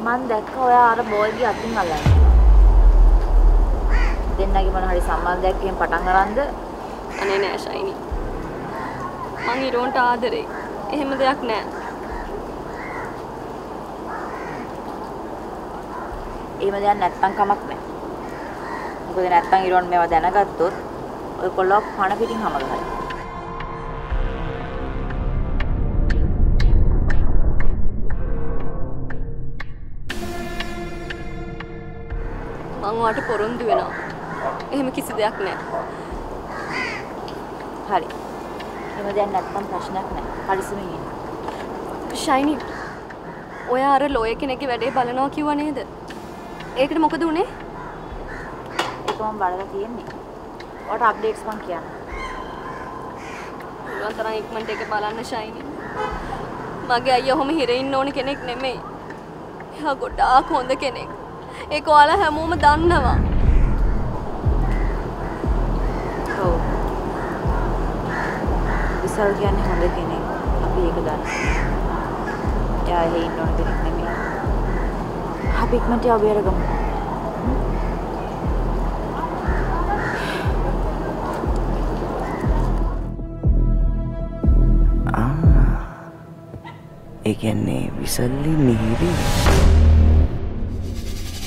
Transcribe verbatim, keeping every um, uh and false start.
මං දැක්ක ඔයා අර බෝයිගේ අතින් අල්ලන්නේ. දෙන්නගේ මොන හරි සම්බන්ධයක් කියන පටන් අරන්ද? අනේ නෑ ෂයිනි. මං ඊරොන්ට ආදරේ. එහෙම දෙයක් නෑ. එහෙම දෙයක් නැත්තම් කමක් නෑ. මොකද නැත්තම් ඊරොන් මේවා දැනගත්තොත් ඔය කොල්ලව පණ පිටින් හැම ගහයි. මං ඔයාට පොරොන්දු වෙනවා. එහෙම කිසි දෙයක් නෑ. හරි. එහෙම දෙයක් නැත්තම් ප්‍රශ්නයක් නෑ. පරිස්සමින් ඉන්න. ෂයිනි. ඔයා අර ලෝය කෙනෙක්ගේ වැඩේ බලනවා කිව්වා නේද? ඒකට මොකද උනේ? ඒක මම බලලා තියෙන්නේ. ඔයාට අප්ඩේට්ස් මං කියන්න. උන් තරම් ඉක්මනට ඒක බලන්න ෂයිනි. මගේ අයියා ඔහොම හිරේ ඉන්න ඕන කෙනෙක් නෙමෙයි. එයා ගොඩාක් හොඳ කෙනෙක්. ඒක ඔයාලා හැමෝම දන්නවා. ඔව්. විසල් කියන්නේ හොඳ කෙනෙක්. අපි ඒක දන්නවා. එයා එහෙ ඉන්න ඕන කෙනෙක් නෙමෙයි. අපි ඉක්මනට යව බේරගමු. ආ. ඒ කියන්නේ විසල්ලි මිහිරි